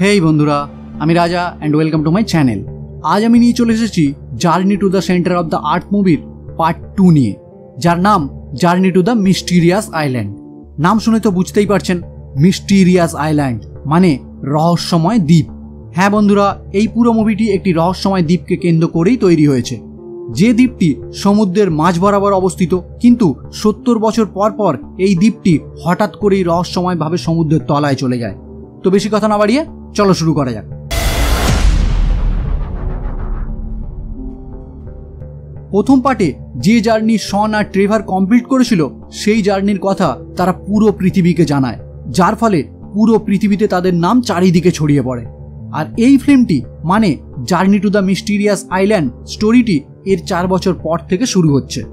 হেই বন্ধুরা, আমি Raja and welcome to my channel. আজ আমি নিয়ে চলে এসেছি journey to the center of the earth মুভির পার্ট 2 নিয়ে, যার নাম journey to the mysterious island. নাম শুনে তো বুঝতেই পারছেন, মিস্টিরিয়াস আইল্যান্ড মানে রহস্যময় দ্বীপ। হ্যাঁ বন্ধুরা, এই পুরো মুভিটি একটি রহস্যময় দ্বীপকে কেন্দ্র করেই তৈরি হয়েছে, যে দ্বীপটি সমুদ্রের মাঝ বরাবর অবস্থিত। কিন্তু 70 বছর পর পর এই দ্বীপটি হঠাৎ করেই রহস্যময়ভাবে সমুদ্রের তলায় চলে যায়। তো বেশি কথা না বাড়িয়ে চলো শুরু করা যাক। প্রথম পার্টে যে জার্নি শন আর ট্রেভার কমপ্লিট করেছিল, সেই জার্নির কথা তারা পুরো পৃথিবীকে জানায়, যার ফলে পুরো পৃথিবীতে তাদের নাম চারিদিকে ছড়িয়ে পড়ে। আর এই ফিল্মটি মানে journey to the mysterious island স্টোরিটি এর 4 বছর পর থেকে শুরু হচ্ছে।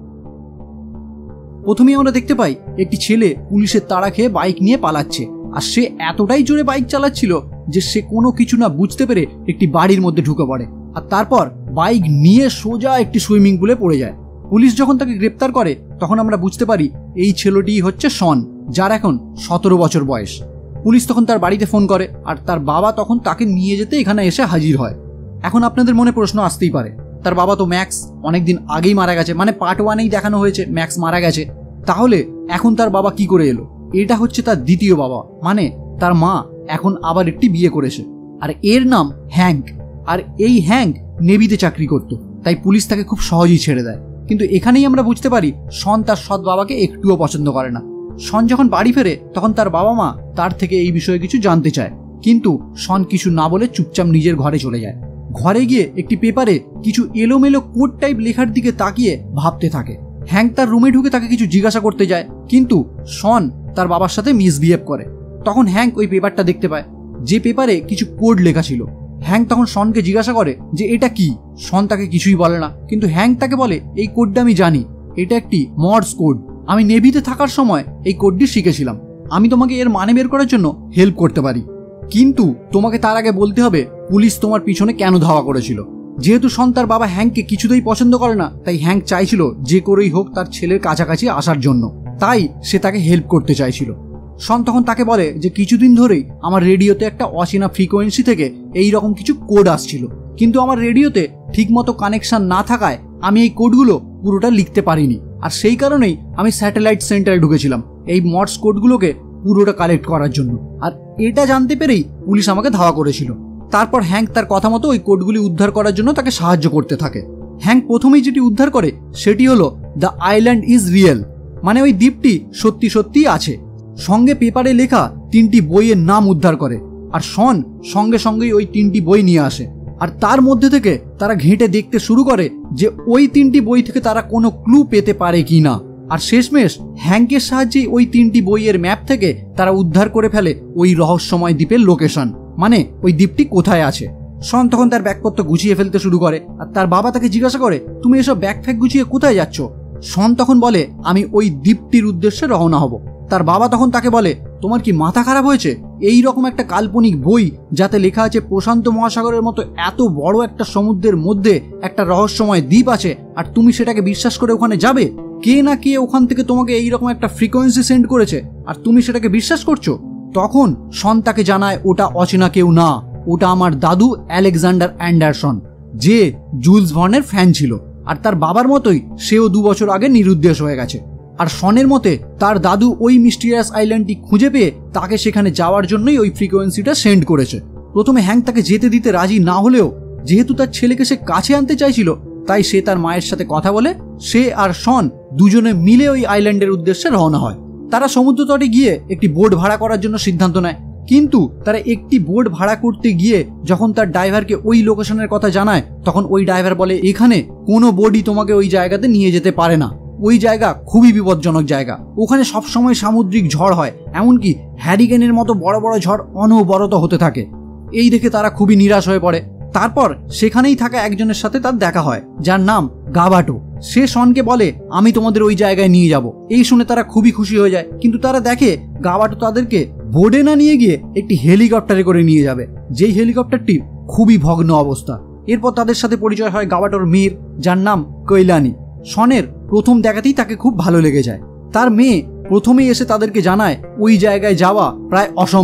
প্রথমেই আমরা দেখতে পাই একটি ছেলে পুলিশের তাড়া খেয়ে বাইক নিয়ে পালাচ্ছে, আর সে এতটাই জোরে বাইক চালাচ্ছিল যে সে কোনো কিছু না বুঝতে পেরে একটি বাড়ির মধ্যে ঢুকে পড়ে, আর তারপর বাইক নিয়ে সোজা একটি সুইমিং পুলে পড়ে যায়। পুলিশ যখন তাকে গ্রেপ্তার করে তখন আমরা বুঝতে পারি এই ছেলেটিই হচ্ছে শন, যার এখন 17 বছর বয়স। পুলিশ তখন তার বাড়িতে ফোন করে, আর তার বাবা তখন তাকে নিয়ে যেতে এখানে এসে হাজির হয়। এখন আপনাদের মনে প্রশ্ন আসতেই পারে, তার বাবা তো ম্যাক্স অনেকদিন আগেই মারা গেছে, মানে পার্ট 1-এই দেখানো হয়েছে ম্যাক্স মারা গেছে, তাহলে এখন তার বাবা কি করে এলো? এটা হচ্ছে তার দ্বিতীয় বাবা, মানে তার মা এখন আবার একটি বিয়ে করেছে, আর এর নাম হ্যাঙ্ক। আর এই হ্যাঙ্ক নেভিতে চাকরি করত, তাই পুলিশ তাকে খুব সহজেই ছেড়ে দেয়। কিন্তু এখানেই আমরা বুঝতে পারি শন তার সৎ বাবাকে একটুও পছন্দ করে না। শন যখন বাড়ি ফেরে তখন তার বাবা মা তার থেকে এই বিষয়ে কিছু জানতে চায়, কিন্তু শন কিছু না বলে চুপচাপ নিজের ঘরে চলে যায়। ঘরে গিয়ে একটি পেপারে কিছু এলোমেলো কোড টাইপ লেখার দিকে তাকিয়ে ভাবতে থাকে। হ্যাঙ্ক তার রুমে ঢুকে তাকে কিছু জিজ্ঞাসা করতে যায়, কিন্তু শন তার বাবার সাথে মিসবিহেভ করে। তখন হ্যাঙ্ক ওই পেপারটা দেখতে পায়, যে পেপারে কিছু কোড লেখা ছিল। হ্যাঙ্ক তখন শনকে জিজ্ঞাসা করে যে এটা কি। শন তাকে কিছুই বলে না, কিন্তু হ্যাঙ্ক তাকে বলে এই কোডটা আমি জানি, এটা একটি মর্স কোড। আমি নেভিতে থাকার সময় এই কোডটি শিখেছিলাম, আমি তোমাকে এর মানে বের করার জন্য হেল্প করতে পারি, কিন্তু তোমাকে তার আগে বলতে হবে পুলিশ তোমার পিছনে কেন ধাওয়া করেছিল। যেহেতু শন তার বাবা হ্যাঙ্ককে কিছুতেই পছন্দ করে না, তাই হ্যাঙ্ক চাইছিল যে করেই হোক তার ছেলের কাছাকাছি আসার জন্য, তাই সে তাকে হেল্প করতে চাইছিল। শন তখন তাকে বলে যে কিছুদিন ধরেই আমার রেডিওতে একটা অচেনা ফ্রিকোয়েন্সি থেকে এই রকম কিছু কোড আসছিল, কিন্তু আমার রেডিওতে ঠিকমতো কানেকশন না থাকায় আমি এই কোডগুলো পুরোটা লিখতে পারিনি, আর সেই কারণেই আমি স্যাটেলাইট সেন্টারে ঢুকেছিলাম এই মর্স কোডগুলোকে পুরোটা কালেক্ট করার জন্য। আর এটা জানতে পেরেই পুলিশ আমাকে ধাওয়া করেছিল। তারপর হ্যাঙ্ক তার কথা মতো ওই কোডগুলি উদ্ধার করার জন্য তাকে সাহায্য করতে থাকে। হ্যাঙ্ক প্রথমেই যেটি উদ্ধার করে সেটি হলো দ্য আইল্যান্ড ইজ রিয়েল, মানে ওই দ্বীপটি সত্যি সত্যিই আছে। সঙ্গে পেপারে লেখা 3টি বইয়ের নাম উদ্ধার করে, আর শন সঙ্গে সঙ্গেই ওই 3টি বই নিয়ে আসে। আর তার মধ্যে থেকে তারা ঘেঁটে দেখতে শুরু করে যে ওই 3টি বই থেকে তারা কোনো ক্লু পেতে পারে কি না। আর শেষমেশ হ্যাঙ্কের সাহায্যে ওই 3টি বইয়ের ম্যাপ থেকে তারা উদ্ধার করে ফেলে ওই রহস্যময় দ্বীপের লোকেশন, মানে ওই দ্বীপটি কোথায় আছে। শন তখন তার ব্যাগপত্র গুছিয়ে ফেলতে শুরু করে, আর তার বাবা তাকে জিজ্ঞাসা করে তুমি এসব ব্যাগ ফ্যাগ গুছিয়ে কোথায় যাচ্ছ? শন তখন বলে আমি ওই দ্বীপটির উদ্দেশ্যে রওনা হব। তার বাবা তখন তাকে বলে তোমার কি মাথা খারাপ হয়েছে? এই রকম একটা কাল্পনিক বই যাতে লেখা আছে প্রশান্ত মহাসাগরের মতো এত বড় একটা সমুদ্রের মধ্যে একটা রহস্যময় দ্বীপ আছে, আর তুমি সেটাকে বিশ্বাস করে ওখানে যাবে? কে না কে ওখান থেকে তোমাকে এইরকম একটা ফ্রিকোয়েন্সি সেন্ড করেছে, আর তুমি সেটাকে বিশ্বাস করছো? তখন শন তাকে জানায় ওটা অচেনা কেউ না, ওটা আমার দাদু আলেকজান্ডার অ্যান্ডারসন, যে জুলস ভার্নের ফ্যান ছিল, আর তার বাবার মতোই সেও 2 বছর আগে নিরুদ্দেশ হয়ে গেছে। আর শনের মতে তার দাদু ওই মিস্টিরিয়াস আইল্যান্ডটি খুঁজে পেয়ে তাকে সেখানে যাওয়ার জন্যই ওই ফ্রিকোয়েন্সিটা সেন্ড করেছে। প্রথমে হ্যাঙ্ক তাকে যেতে দিতে রাজি না হলেও যেহেতু তার ছেলেকে সে কাছে আনতে চাইছিল, তাই সে তার মায়ের সাথে কথা বলে সে আর শন দুজনে মিলে ওই আইল্যান্ডের উদ্দেশ্যে রওনা হয়। তারা সমুদ্র তটে গিয়ে একটি বোট ভাড়া করার জন্য সিদ্ধান্ত নেয়, কিন্তু তারা একটি বোট ভাড়া করতে গিয়ে যখন তার ড্রাইভারকে ওই লোকেশনের কথা জানায়, তখন ওই ড্রাইভার বলে এখানে কোনো বোটই তোমাকে ওই জায়গাতে নিয়ে যেতে পারে না, ওই জায়গা খুবই বিপজ্জনক জায়গা, ওখানে সবসময় সামুদ্রিক ঝড় হয়, এমনকি হ্যারিকেনের মতো বড় বড় ঝড় অনবরত হতে থাকে। এই দেখে তারা খুবই নিরাশ হয়ে পড়ে। তারপর সেখানেই থাকা একজনের সাথে তার দেখা হয়, যার নাম গাবাটো। সে শনকে বলে আমি তোমাদের ওই জায়গায় নিয়ে যাব। এই শুনে তারা খুবই খুশি হয়ে যায়, কিন্তু তারা দেখে গাবাটো তাদেরকে বোর্ডে না নিয়ে গিয়ে একটি হেলিকপ্টারে করে নিয়ে যাবে, যেই হেলিকপ্টারটি খুবই ভগ্ন অবস্থা। এরপর তাদের সাথে পরিচয় হয় গাবাটোর মেয়ের, যার নাম কৈলানি। শনের প্রথম দেখাতেই তাকে খুব ভালো লেগে যায়। তার মেয়ে প্রথমেই এসে তাদেরকে জানায় ওই জায়গায় যাওয়া প্রায় অসম্ভব,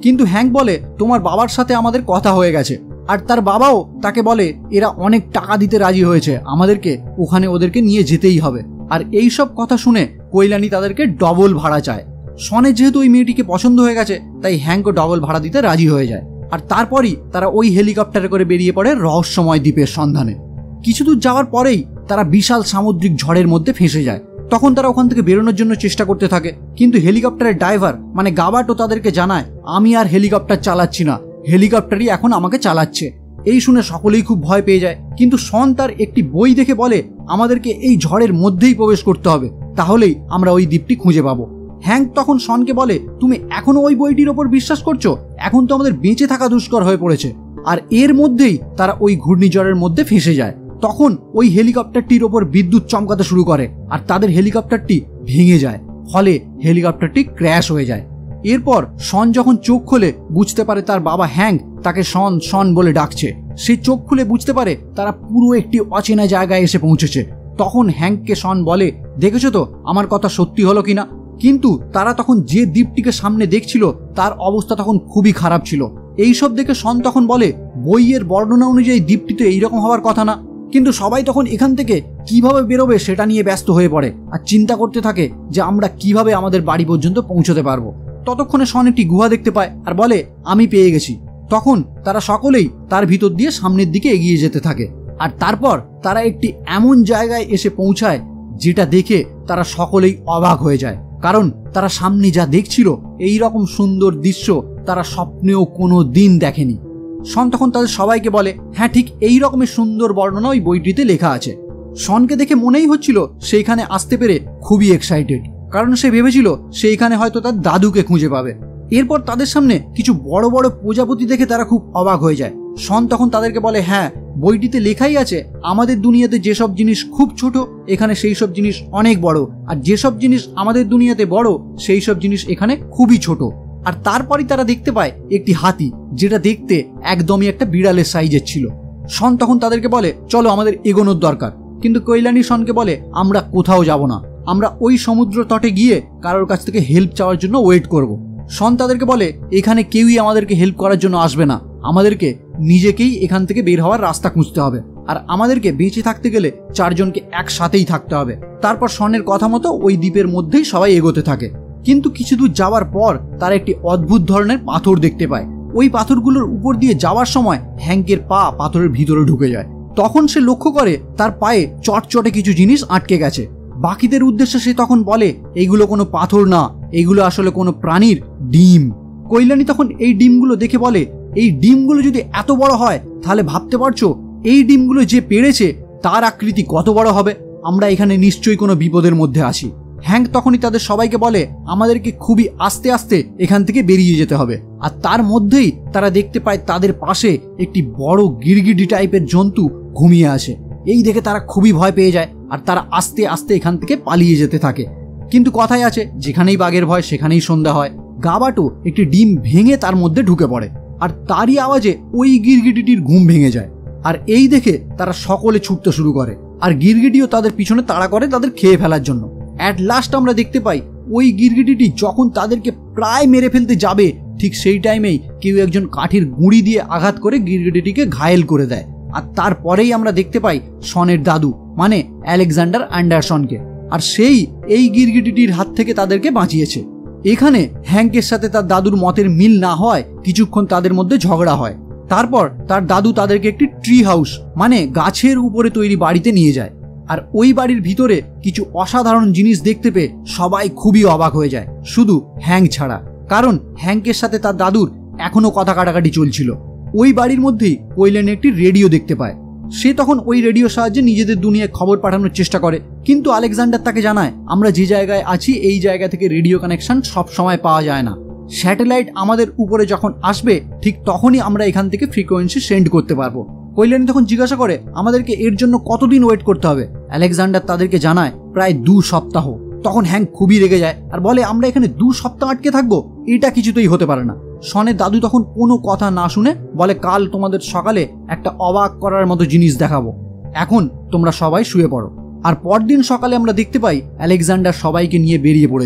কিন্তু হ্যাঙ্ক বলে তোমার বাবার সাথে আমাদের কথা হয়ে গেছে, আর তার বাবাও তাকে বলে এরা অনেক টাকা দিতে রাজি হয়েছে, আমাদেরকে ওখানে ওদেরকে নিয়ে যেতেই হবে। আর এই সব কথা শুনে কৈলানি তাদেরকে ডবল ভাড়া চায়। শনের যেহেতু ওই মেয়েটিকে পছন্দ হয়ে গেছে তাই হ্যাঙ্কও ডবল ভাড়া দিতে রাজি হয়ে যায়। আর তারপরই তারা ওই হেলিকপ্টারে করে বেরিয়ে পড়ে রহস্যময় দ্বীপের সন্ধানে। কিছু দূর যাওয়ার পরেই তারা বিশাল সামুদ্রিক ঝড়ের মধ্যে ফেঁসে যায়। তখন তারা ওখান থেকে বেরোনোর জন্য চেষ্টা করতে থাকে, কিন্তু হেলিকপ্টারের ড্রাইভার মানে গাবাটো তাদেরকে জানায় আমি আর হেলিকপ্টার চালাচ্ছি না, হেলিকপ্টারই এখন আমাকে চালাচ্ছে। এই শুনে সকলেই খুব ভয় পেয়ে যায়, কিন্তু শন তার একটি বই দেখে বলে আমাদেরকে এই ঝড়ের মধ্যেই প্রবেশ করতে হবে, তাহলেই আমরা ওই দ্বীপটি খুঁজে পাবো। হ্যাঙ্ক তখন শনকে বলে তুমি এখনো ওই বইটির ওপর বিশ্বাস করছো? এখন তো আমাদের বেঁচে থাকা দুষ্কর হয়ে পড়েছে। আর এর মধ্যেই তারা ওই ঘূর্ণিঝড়ের মধ্যে ফেঁসে যায়। তখন ওই হেলিকপ্টারটির ওপর বিদ্যুৎ চমকাতে শুরু করে আর তাদের হেলিকপ্টারটি ভেঙে যায়, ফলে হেলিকপ্টারটি ক্র্যাশ হয়ে যায়। এরপর শন যখন চোখ খুলে বুঝতে পারে তার বাবা হ্যাঙ্ক তাকে শন শন বলে ডাকছে, সে চোখ খুলে বুঝতে পারে তারা পুরো একটি অচেনা জায়গায় এসে পৌঁছেছে। তখন হ্যাঙ্ককে শন বলে দেখেছো তো আমার কথা সত্যি হলো কিনা? কিন্তু তারা তখন যে দ্বীপটিকে সামনে দেখছিল তার অবস্থা তখন খুবই খারাপ ছিল। এইসব দেখে শন তখন বলে বইয়ের বর্ণনা অনুযায়ী দ্বীপটি তো এইরকম হওয়ার কথা না। কিন্তু সবাই তখন এখান থেকে কিভাবে বেরোবে সেটা নিয়ে ব্যস্ত হয়ে পড়ে আর চিন্তা করতে থাকে যে আমরা কিভাবে আমাদের বাড়ি পর্যন্ত পৌঁছতে পারবো। ততক্ষণে শন একটি গুহা দেখতে পায় আর বলে আমি পেয়ে গেছি। তখন তারা সকলেই তার ভিতর দিয়ে সামনের দিকে এগিয়ে যেতে থাকে। আর তারপর তারা একটি এমন জায়গায় এসে পৌঁছায় যেটা দেখে তারা সকলেই অবাক হয়ে যায়, কারণ তারা সামনে যা দেখছিল এই রকম সুন্দর দৃশ্য তারা স্বপ্নেও কোনো দিন দেখেনি। শন তখন তাদের সবাইকে বলে হ্যাঁ ঠিক এই রকমের সুন্দর বর্ণনা ওই বইটিতে লেখা আছে। শনকে দেখে মনেই হচ্ছিল সেইখানে আসতে পেরে খুবই এক্সাইটেড, কারণ সে ভেবেছিল সেইখানে হয়তো তার দাদুকে খুঁজে পাবে। এরপর তাদের সামনে কিছু বড় বড় প্রজাপতি দেখে তারা খুব অবাক হয়ে যায়। শন তখন তাদেরকে বলে হ্যাঁ বইটিতে লেখাই আছে আমাদের দুনিয়াতে যেসব জিনিস খুব ছোট এখানে সেই সব জিনিস অনেক বড়, আর যেসব জিনিস আমাদের দুনিয়াতে বড় সেই সব জিনিস এখানে খুবই ছোট। আর তারপরই তারা দেখতে পায় একটি হাতি, যেটা দেখতে একদমই একটা বিড়ালের সাইজের ছিল। শন তখন তাদেরকে বলে চলো আমাদের এগোনোর দরকার, কিন্তু কৈলানি শনকে বলে আমরা কোথাও যাব না, আমরা ওই সমুদ্র তটে গিয়ে কারোর কাছ থেকে হেল্প চাওয়ার জন্য ওয়েট করব। শন তাদেরকে বলে এখানে কেউই আমাদেরকে হেল্প করার জন্য আসবে না, আমাদেরকে নিজেকেই এখান থেকে বের হওয়ার রাস্তা খুঁজতে হবে, আর আমাদেরকে বেঁচে থাকতে গেলে চারজনকে একসাথেই থাকতে হবে। তারপর শনের কথা মতো ওই দ্বীপের মধ্যেই সবাই এগোতে থাকে। কিন্তু কিছু দূর যাওয়ার পর তারা একটি অদ্ভুত ধরনের পাথর দেখতে পায়। ওই পাথরগুলোর উপর দিয়ে যাওয়ার সময় হ্যাঙ্কের পা পাথরের ভিতরে ঢুকে যায়। তখন সে লক্ষ্য করে তার পায়ে চটচটে কিছু জিনিস আটকে গেছে। বাকিদের উদ্দেশ্যে সে তখন বলে এইগুলো কোনো পাথর না, এইগুলো আসলে কোনো প্রাণীর ডিম। কৈলানি তখন এই ডিমগুলো দেখে বলে এই ডিমগুলো যদি এত বড় হয় তাহলে ভাবতে পারছো এই ডিমগুলো যে পেড়েছে তার আকৃতি কত বড় হবে, আমরা এখানে নিশ্চয়ই কোনো বিপদের মধ্যে আছি। হ্যাঙ্ক তখনই তাদের সবাইকে বলে আমাদেরকে খুবই আস্তে আস্তে এখান থেকে বেরিয়ে যেতে হবে। আর তার মধ্যেই তারা দেখতে পায় তাদের পাশে একটি বড় গিরগিটি টাইপের জন্তু ঘুমিয়ে আসে। এই দেখে তারা খুবই ভয় পেয়ে যায় আর তারা আস্তে আস্তে এখান থেকে পালিয়ে যেতে থাকে। কিন্তু কথাই আছে যেখানেই বাঘের ভয় সেখানেই সন্ধ্যা হয়। গাবাটো একটি ডিম ভেঙে তার মধ্যে ঢুকে পড়ে আর তারই আওয়াজে ওই গিরগিটিটির ঘুম ভেঙে যায়। আর এই দেখে তারা সকলে ছুটতে শুরু করে আর গিরগিটিও তাদের পিছনে তাড়া করে তাদের খেয়ে ফেলার জন্য। অ্যাট লাস্ট আমরা দেখতে পাই ওই গিরগিটিটি যখন তাদেরকে প্রায় মেরে ফেলতে যাবে ঠিক সেই টাইমেই কেউ একজন কাঠির গুঁড়ি দিয়ে আঘাত করে গিরগিটিটিকে ঘায়েল করে দেয়। আর তারপরেই আমরা দেখতে পাই শনের দাদু মানে আলেকজান্ডার অ্যান্ডারসনকে, আর সেই এই গিরগিটিটির হাত থেকে তাদেরকে বাঁচিয়েছে। এখানে হ্যাঙ্কের সাথে তার দাদুর মতের মিল না হয় কিছুক্ষণ তাদের মধ্যে ঝগড়া হয়। তারপর তার দাদু তাদেরকে একটি ট্রি হাউস মানে গাছের উপরে তৈরি বাড়িতে নিয়ে যায়। আর ওই বাড়ির ভিতরে কিছু অসাধারণ জিনিস দেখতে পেয়ে সবাই খুবই অবাক হয়ে যায়, শুধু হ্যাঙ্ক ছাড়া, কারণ হ্যাঙ্কের সাথে তার দাদুর এখনো কথা কাটাকাটি চলছিল। ওই বাড়ির মধ্যেই কৈলানি একটি রেডিও দেখতে পায়। সে তখন ওই রেডিওর সাহায্যে নিজেদের দুনিয়ায় খবর পাঠানোর চেষ্টা করে, কিন্তু আলেকজান্ডার তাকে জানায় আমরা যে জায়গায় আছি এই জায়গা থেকে রেডিও কানেকশন সব সময় পাওয়া যায় না, স্যাটেলাইট আমাদের উপরে যখন আসবে ঠিক তখনই আমরা এখান থেকে ফ্রিকোয়েন্সি সেন্ড করতে পারবো। কৈলানি তখন জিজ্ঞাসা করে আমাদেরকে এর জন্য কতদিন ওয়েট করতে হবে। আলেকজান্ডার তাদেরকে জানায় প্রায় 2 সপ্তাহ। তখন হ্যাঙ্ক খুবই রেগে যায় আর বলে আমরা এখানে 2 সপ্তাহ আটকে থাকবো, এটা কিছুতেই হতে পারে না। শনের দাদু তখন কোনো কথা না শুনে বলে কাল তোমাদের সকালে একটা অবাক করার মতো জিনিস দেখাবো, এখন তোমরা সবাই শুয়ে পড়ো। আর পরদিন সকালে আমরা দেখতে পাই আলেকজান্ডার সবাইকে নিয়ে বেরিয়ে পড়েছে।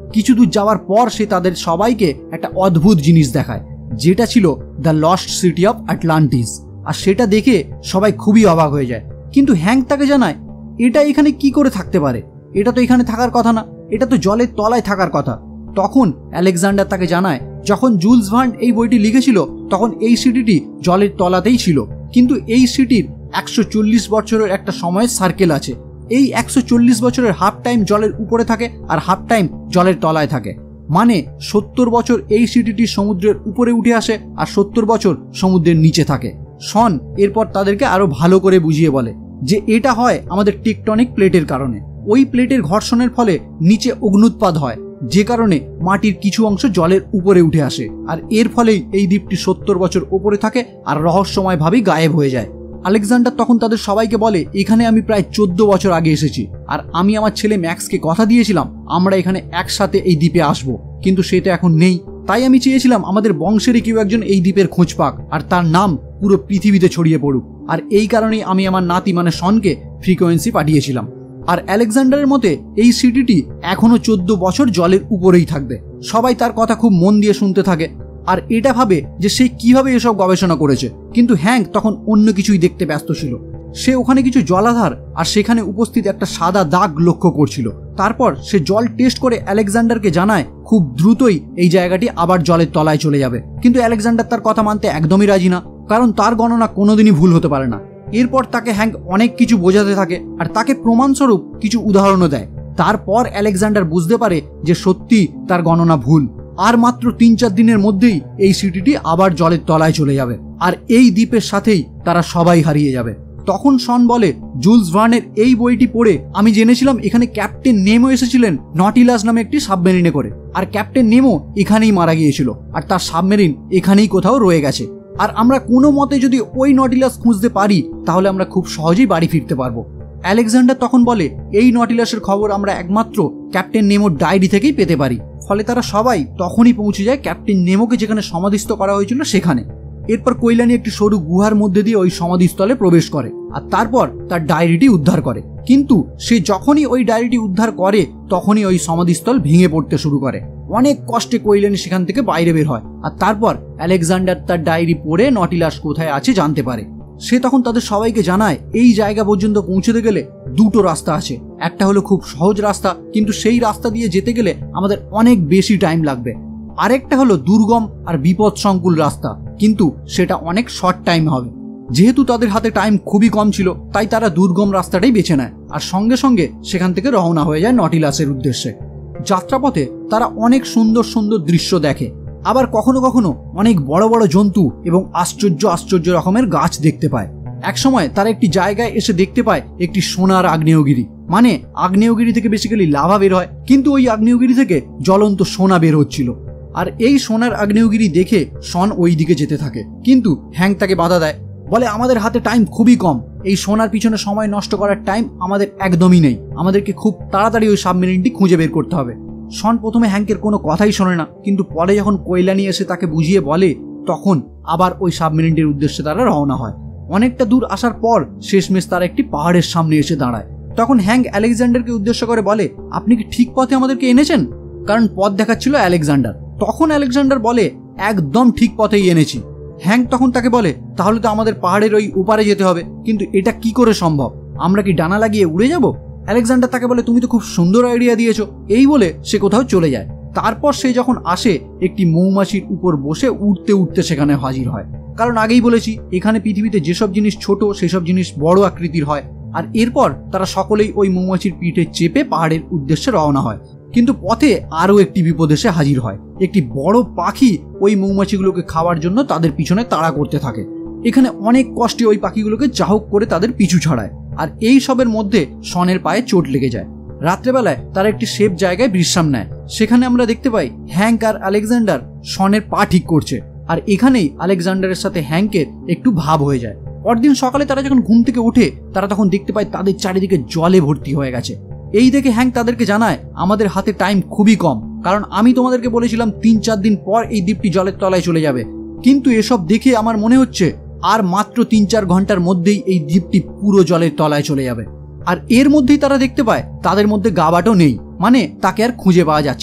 কিছু দূর যাওয়ার পর সে তাদের সবাইকে একটা অদ্ভুত জিনিস দেখায়, যেটা ছিল the lost city of Atlantis. আর সেটা দেখে সবাই খুবই অবাক হয়ে যায়। কিন্তু হ্যাঙ্ক তাকে জানায় এটা এখানে কি করে থাকতে পারে, এটা তো এখানে থাকার কথা না, এটা তো জলের তলায় থাকার কথা। তখন আলেকজান্ডার তাকে জানায় যখন জুলস ভার্ন এই বইটি লিখেছিল তখন এই সিটিটি জলের তলাতেই ছিল, কিন্তু এই সিটির 140 বছরের একটা সময়ের সার্কেল আছে। এই 140 বছরের হাফ টাইম জলের উপরে থাকে আর হাফ টাইম জলের তলায় থাকে, মানে 70 বছর এই সিটিটি সমুদ্রের উপরে উঠে আসে আর 70 বছর সমুদ্রের নিচে থাকে। শন এরপর তাদেরকে আরো ভালো করে বুঝিয়ে বলে যে এটা হয় আমাদের টেকটনিক প্লেটের কারণে। ওই প্লেটের ঘর্ষণের ফলে নিচে অগ্নুৎপাত হয়, যে কারণে মাটির কিছু অংশ জলের উপরে উঠে আসে, আর এর ফলেই এই দ্বীপটি 70 বছর উপরে থাকে আর রহস্যময়ভাবেই গায়েব হয়ে যায়। আলেকজান্ডার তখন তাদের সবাইকে বলে এখানে আমি প্রায় 14 বছর আগে এসেছি, আর আমি আমার ছেলে ম্যাক্সকে কথা দিয়েছিলাম আমরা এখানে একসাথে এই দ্বীপে আসবো, কিন্তু সেটা এখন নেই। তাই আমি চেয়েছিলাম আমাদের বংশেরই কেউ একজন এই দ্বীপের খোঁজ পাক আর তার নাম পুরো পৃথিবীতে ছড়িয়ে পড়ুক, আর এই কারণেই আমি আমার নাতি মানে শনকে ফ্রিকোয়েন্সি পাঠিয়েছিলাম। আর আলেকজান্ডারের মতে এই সিটিটি এখনো 14 বছর জলের উপরেই থাকবে। সবাই তার কথা খুব মন দিয়ে শুনতে থাকে আর এটা ভাবে যে সে কিভাবে এসব গবেষণা করেছে, কিন্তু হ্যাঙ্ক তখন অন্য কিছুই দেখতে ব্যস্ত ছিল। সে ওখানে কিছু জলাধার আর সেখানে উপস্থিত একটা সাদা দাগ লক্ষ্য করছিল। তারপর সে জল টেস্ট করে আলেকজান্ডারকে জানায় খুব দ্রুতই এই জায়গাটি আবার জলের তলায় চলে যাবে, কিন্তু আলেকজান্ডার তার কথা মানতে একদমই রাজি না, কারণ তার গণনা কোনোদিনই ভুল হতে পারে না। এরপর তাকে হ্যাঙ্ক অনেক কিছু বোঝাতে থাকে আর তাকে প্রমাণস্বরূপ কিছু উদাহরণও দেয়। তারপর আলেকজান্ডার বুঝতে পারে যে সত্যি তার গণনা ভুল, আর মাত্র 3-4 দিনের মধ্যেই এই সিটিটি আবার জলের তলায় চলে যাবে আর এই দ্বীপের সাথেই তারা সবাই হারিয়ে যাবে। তখন শন বলে জুলস ভার্নের এই বইটি পড়ে আমি জেনেছিলাম এখানে ক্যাপ্টেন নেমো এসেছিলেন নটিলাস নামে একটি সাবমেরিনে করে, আর ক্যাপ্টেন নেমো এখানেই মারা গিয়েছিল আর তার সাবমেরিন এখানেই কোথাও রয়ে গেছে, আর আমরা কোনো মতে যদি ওই নটিলাস খুঁজতে পারি তাহলে আমরা খুব সহজেই বাড়ি ফিরতে পারবো। আলেকজান্ডার তখন বলে এই নটিলাসের খবর আমরা একমাত্র ক্যাপ্টেন নেমোর ডায়েরি থেকেই পেতে পারি। ফলে তারা সবাই তখনই পৌঁছে যায় ক্যাপ্টেন নেমোকে যেখানে সমাধিস্থ করা হয়েছিল সেখানে। এরপর কৈলানি একটি সরু গুহার মধ্যে দিয়ে ওই সমাধিস্থলে প্রবেশ করে আর তারপর তার ডায়েরিটি উদ্ধার করে, কিন্তু সে যখনই ওই ডায়েরিটি উদ্ধার করে তখনই ওই সমাধিস্থল ভেঙে পড়তে শুরু করে। অনেক কষ্টে কৈলানি সেখান থেকে বাইরে বের হয় আর তারপর আলেকজান্ডার তার ডায়েরি পড়ে নটিলাস কোথায় আছে জানতে পারে। সে তখন তাদের সবাইকে জানায় এই জায়গা পর্যন্ত পৌঁছতে গেলে দুটো রাস্তা আছে, একটা হলো খুব সহজ রাস্তা কিন্তু সেই রাস্তা দিয়ে যেতে গেলে আমাদের অনেক বেশি টাইম লাগবে, আরেকটা হলো দুর্গম আর বিপদ সংকুল রাস্তা কিন্তু সেটা অনেক শর্ট টাইম হবে। যেহেতু তাদের হাতে টাইম খুবই কম ছিল তাই তারা দুর্গম রাস্তাটাই বেছে নেয় আর সঙ্গে সঙ্গে সেখান থেকে রওনা হয়ে যায় নটিলাসের উদ্দেশ্যে। যাত্রাপথে তারা অনেক সুন্দর সুন্দর দৃশ্য দেখে, আবার কখনো কখনো অনেক বড় বড় জন্তু এবং আশ্চর্য আশ্চর্য রকমের গাছ দেখতে পায়। একসময় তারা একটি জায়গায় এসে দেখতে পায় একটি সোনার আগ্নেয়গিরি, মানে আগ্নেয়গিরি থেকে বেসিক্যালি লাভা বের হয় কিন্তু ওই আগ্নেয়গিরি থেকে জ্বলন্ত সোনা বের হচ্ছিল। আর এই সোনার আগ্নেয়গিরি দেখে শন ওই দিকে যেতে থাকে, কিন্তু হ্যাঙ্ক তাকে বাধা দেয়, বলে আমাদের হাতে টাইম খুবই কম, এই সোনার পিছনে সময় নষ্ট করার টাইম আমাদের একদমই নেই, আমাদেরকে খুব তাড়াতাড়ি ওই সাবমেরিনটি খুঁজে বের করতে হবে। শন প্রথমে হ্যাঙ্কের কোনো কথাই শোনে না, কিন্তু পরে যখন কৈলানি এসে তাকে বুঝিয়ে বলে তখন আবার ওই সাবমেরিনটির উদ্দেশ্যে তারা রওনা হয়। অনেকটা দূর আসার পর শেষমেশ তারা একটি পাহাড়ের সামনে এসে দাঁড়ায়। তখন হ্যাঙ্ক আলেকজান্ডারকে উদ্দেশ্য করে বলে আপনি কি ঠিক পথে আমাদেরকে এনেছেন, কারণ পথ দেখাচ্ছিল আলেকজান্ডার। তখন আলেকজান্ডার বলে একদম ঠিক পথেই এনেছি। হ্যাঙ্ক তখন তাকে বলে তাহলে তো আমাদের পাহাড়ের ওই উপারে যেতে হবে, কিন্তু এটা কি করে সম্ভব, আমরা কি ডানা লাগিয়ে উড়ে যাব? আলেকজান্ডার তাকে বলে তুমি তো খুব সুন্দর আইডিয়া দিয়েছো, এই বলে সে কোথাও চলে যায়। তারপর সে যখন আসে একটি মৌমাছির উপর বসে উঠতে উঠতে সেখানে হাজির হয়, কারণ আগেই বলেছি এখানে পৃথিবীতে যেসব জিনিস ছোট সেসব জিনিস বড় আকৃতির হয়। আর এরপর তারা সকলেই ওই মৌমাছির পিঠে চেপে পাহাড়ের উদ্দেশ্যে রওনা হয়, কিন্তু পথে আরও একটি বিপদ এসে হাজির হয়। একটি বড় পাখি ওই মৌমাছিগুলোকে খাওয়ার জন্য তাদের পিছনে তাড়া করতে থাকে। এখানে অনেক কষ্টে ওই পাখিগুলোকে চাহক করে তাদের পিছু ছাড়ায়, আর এই সবের মধ্যে শনের পায়ে চোট লেগে যায়। রাত্রেবেলায় তারা একটি সেফ জায়গায় বিশ্রাম নেয়। সেখানে আমরা দেখতে পাই হ্যাঙ্ক আর আলেকজান্ডার শনের পা ঠিক করছে, আর এখানেই আলেকজান্ডারের সাথে হ্যাঙ্কের একটু ভাব হয়ে যায়। পরদিন সকালে তারা যখন ঘুম থেকে ওঠে তারা তখন দেখতে পায় তাদের চারিদিকে জলে ভর্তি হয়ে গেছে। এই দেখে হ্যাঙ্ক তাদেরকে জানায় আমাদের হাতে টাইম খুবই কম, কারণ আমি তোমাদেরকে বলেছিলাম 3-4 দিন পর এই দ্বীপটি জলের তলায় চলে যাবে, কিন্তু এসব দেখে আমার মনে হচ্ছে আর মাত্র 3-4 ঘন্টার মধ্যেই এই দ্বীপটি পুরো জলের তলায় চলে যাবে। আর এর মধ্যেই তারা দেখতে পায় তাদের মধ্যে গাবাটো নেই, মানে তাকে আর খুঁজে পাওয়া যাচ্ছে না।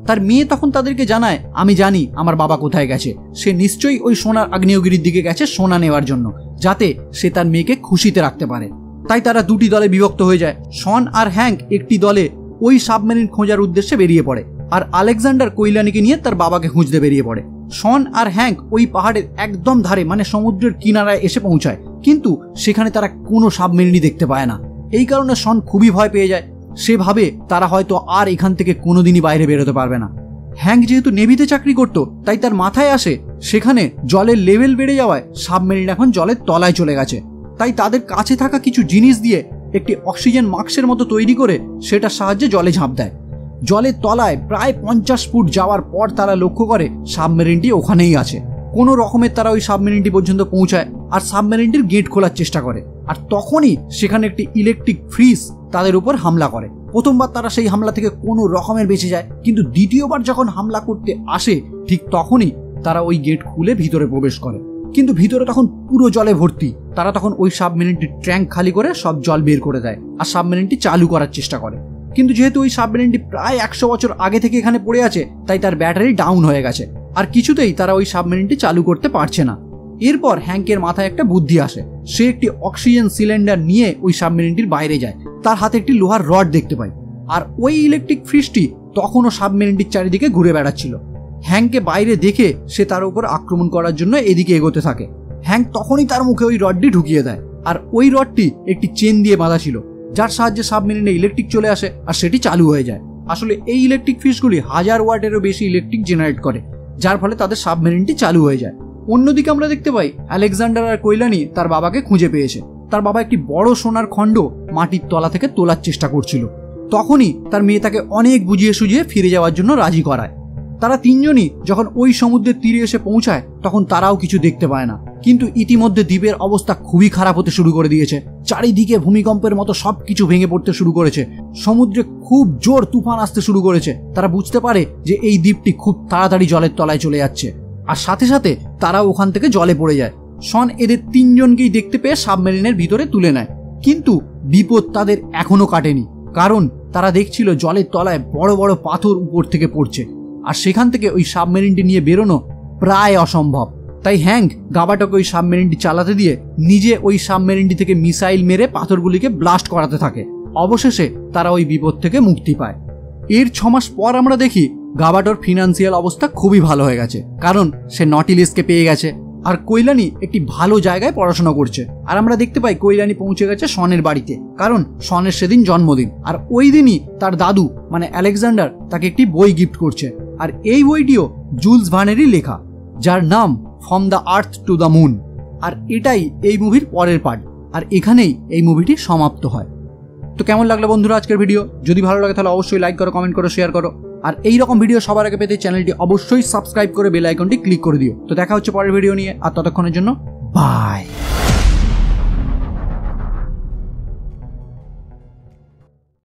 তার মেয়ে তখন তাদেরকে জানায়, আমি জানি আমার বাবা কোথায় গেছে, সে নিশ্চয়ই ওই সোনার আগ্নেয়গিরির দিকে গেছে সোনা নেওয়ার জন্য, যাতে সে তার মেয়েকে খুশিতে রাখতে পারে। তাই তারা দুটি দলে বিভক্ত হয়ে যায়। শন আর হ্যাঙ্ক একটি দলে ওই সাবমেরিন খোঁজার উদ্দেশ্যে বেরিয়ে পড়ে, আর আলেকজান্ডার কৈলানিকে নিয়ে তার বাবাকে খুঁজতে বেরিয়ে পড়ে। শন আর হ্যাঙ্ক ওই পাহাড়ের একদম ধারে মানে সমুদ্রের কিনারায় এসে পৌঁছায়, কিন্তু সেখানে তারা কোনো সাবমেরিনই দেখতে পায় না। এই কারণে শন খুবই ভয় পেয়ে যায়। সে ভাবে তারা হয়তো আর এখান থেকে কোনোদিনই বাইরে বেরোতে পারবে না। হ্যাঙ্ক যেহেতু নেভিতে চাকরি করত, তাই তার মাথায় আসে সেখানে জলের লেভেল বেড়ে যাওয়ায় সাবমেরিন এখন জলের তলায় চলে গেছে। তাই তাদের কাছে থাকা কিছু জিনিস দিয়ে একটি অক্সিজেন মাস্কের মতো তৈরি করে সেটার সাহায্যে জলে ঝাঁপ দেয়। জলের তলায় প্রায় 50 ফুট যাওয়ার পর তারা লক্ষ্য করে সাবমেরিনটি ওখানেই আছে। কোনো রকমের তারা ওই সাবমেরিনটি পর্যন্ত পৌঁছায় আর সাবমেরিনটির গেট খোলার চেষ্টা করে। আর তখনই সেখানে একটি ইলেকট্রিক ফ্রিজ তাদের উপর হামলা করে। প্রথমবার তারা সেই হামলা থেকে কোনো রকমের বেঁচে যায়, কিন্তু দ্বিতীয়বার যখন হামলা করতে আসে ঠিক তখনই তারা ওই গেট খুলে ভিতরে প্রবেশ করে। কিন্তু ভিতরে তখন পুরো জলে ভর্তি। তারা তখন ওই সাবমেরিনটির ট্যাঙ্ক খালি করে সব জল বের করে দেয় আর সাবমেরিনটি চালু করার চেষ্টা করে। কিন্তু যেহেতু ওই সাবমেরিনটি প্রায় 100 বছর আগে থেকে এখানে পড়ে আছে, তাই তার ব্যাটারি ডাউন হয়ে গেছে আর কিছুতেই তারা ওই সাবমেরিনটি চালু করতে পারছে না। এরপর হ্যাঙ্কের মাথায় একটা বুদ্ধি আসে। সে একটি অক্সিজেন সিলিন্ডার নিয়ে ওই সাবমেরিনটির বাইরে যায়। তার হাতে একটি লোহার রড দেখতে পায়, আর ওই ইলেকট্রিক ফ্রিজটি তখনও সাবমেরিনটির চারিদিকে ঘুরে বেড়াচ্ছিল। হ্যাঙ্ককে বাইরে দেখে সে তার উপর আক্রমণ করার জন্য এদিকে এগোতে থাকে। হ্যাঙ্ক তখনই তার মুখে ওই রডটি ঢুকিয়ে দেয়, আর ওই রডটি একটি চেন দিয়ে বাঁধা ছিল, যার সাহায্যে সাবমেরিনে ইলেকট্রিক চলে আসে আর সেটি চালু হয়ে যায়। আসলে এই ইলেকট্রিক ফ্রিজগুলি 1000 ওয়াটেরও বেশি ইলেকট্রিক জেনারেট করে, যার ফলে তাদের সাবমেরিনটি চালু হয়ে যায়। অন্যদিকে আমরা দেখতে পাই আলেকজান্ডার আর কৈলানি তার বাবাকে খুঁজে পেয়েছে। তার বাবা একটি বড় সোনার খণ্ড মাটির তলা থেকে তোলার চেষ্টা করছিল। তখনই তার মেয়ে তাকে অনেক বুঝিয়ে সুঝিয়ে ফিরে যাওয়ার জন্য রাজি করায়। তারা তিনজনই যখন ওই সমুদ্রের তীরে এসে পৌঁছায় তখন তারাও কিছু দেখতে পায় না, কিন্তু ইতিমধ্যে দ্বীপের অবস্থা খুবই খারাপ হতে শুরু করে দিয়েছে। চারিদিকে ভূমিকম্পের মতো সবকিছু ভেঙে পড়তে শুরু করেছে। সমুদ্রে খুব জোর তুফান আসতে শুরু করেছে। তারা বুঝতে পারে যে এই দ্বীপটি খুব তাড়াতাড়ি জলের তলায় চলে যাচ্ছে, আর সাথে সাথে তারাও ওখান থেকে জলে পড়ে যায়। শন এদের তিনজনকেই দেখতে পেয়ে সাবমেরিনের ভিতরে তুলে নেয়, কিন্তু বিপদ তাদের এখনো কাটেনি, কারণ তারা দেখছিল জলের তলায় বড় বড় পাথর উপর থেকে পড়ছে, আর সেখান থেকে ওই সাবমেরিনটি নিয়ে বেরোনো প্রায় অসম্ভব। তাই হ্যাঙ্ক গাবাটকে ওই সাবমেরিনটি চালাতে দিয়ে নিজে ওই সাবমেরিনটি থেকে মিসাইল মেরে পাথরগুলিকে ব্লাস্ট করাতে থাকে। অবশেষে তারা ওই বিপদ থেকে মুক্তি পায়। এর 6 মাস পর আমরা দেখি গাবাটোর ফিনান্সিয়াল অবস্থা খুবই ভালো হয়ে গেছে, কারণ সে নটিলিসকে পেয়ে গেছে, আর কৈলানি একটি ভালো জায়গায় পড়াশোনা করছে। আর আমরা দেখতে পাই কৈলানি পৌঁছে গেছে শনের বাড়িতে, কারণ শনের সেদিন জন্মদিন, আর ওই দিনই তার দাদু মানে আলেকজান্ডার তাকে একটি বই গিফট করছে। আর এই বইটিও জুলস ভার্নেরই লেখা, যার নাম from the earth to the moon. আর এটাই এই মুভির পরের পার্ট, আর এখানেই এই মুভিটি সমাপ্ত হয়। তো কেমন লাগলো বন্ধুরা আজকের ভিডিও? যদি ভালো লাগে তাহলে অবশ্যই লাইক করো, কমেন্ট করো, শেয়ার করো, আর এই রকম ভিডিও সবার আগে পেতে চ্যানেলটি অবশ্যই সাবস্ক্রাইব করে বেল আইকনটি ক্লিক করে দিও। তো দেখা হচ্ছে পরের ভিডিও নিয়ে, আর ততক্ষণের জন্য বাই।